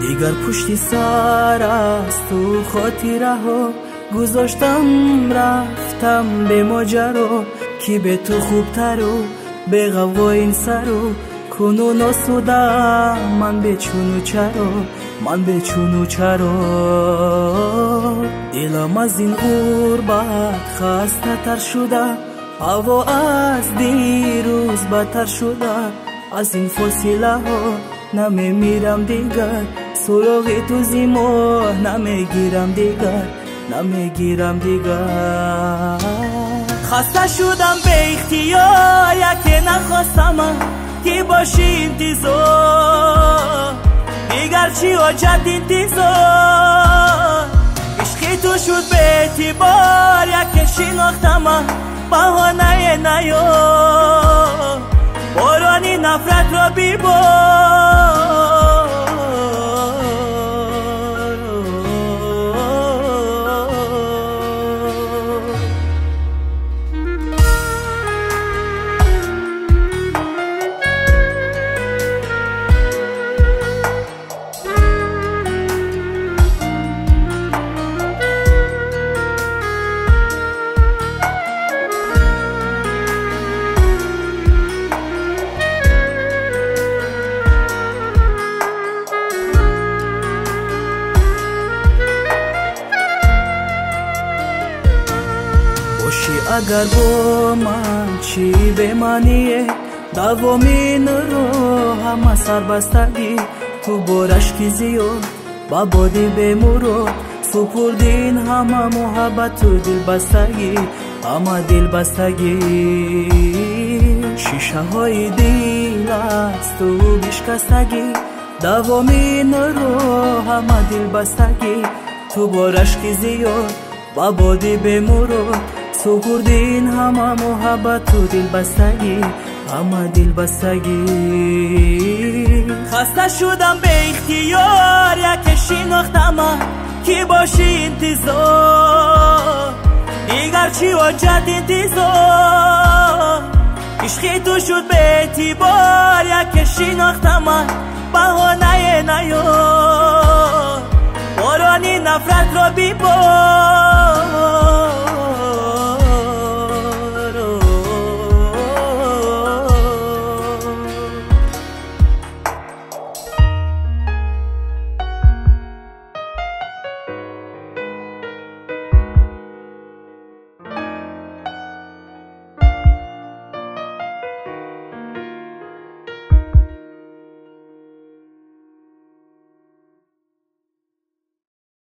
دیگر پشت سر است تو خاطره ها گذاشتم رفتم به ماجرا کی به تو خوبتر و به غوا این سر و کنون آسوده من به چون و چرا من به چون و چرا دلم از این غربت خسته تر شده هوا از دیروز بدتر شده از این فاصله ها نمیمیرم دیگر سراغ تو زیما نمیگیرم دیگر نمیگیرم دیگر خسته شدم به اختیار یکی نخواستم که باشی انتظار دیگر چی حاجت انتظار عشقی تو شد به اعتبار یکی شناختم بهانه نیار بارانی نفرت را بیبار اگر با من چی بمانیه دوامین رو همه سر بستگی تو بارش کی زیاد با بادی بمورو سپردین همه محبت تو دل بستگی همه دل بستگی شیشه های دل است تو بشکستگی دوامین رو همه دل بستگی تو بارش کی زیاد با بادی بمورو سپردین همه محبت تو دل بستگی همه دل بستگی خسته شدم به اختیار یکی شناختم که باشی انتظار دیگر چی حاجت انتظار عشقی تو شد به اعتبار یکی شناختم بهانه نیار بارانی نفرت را بیبار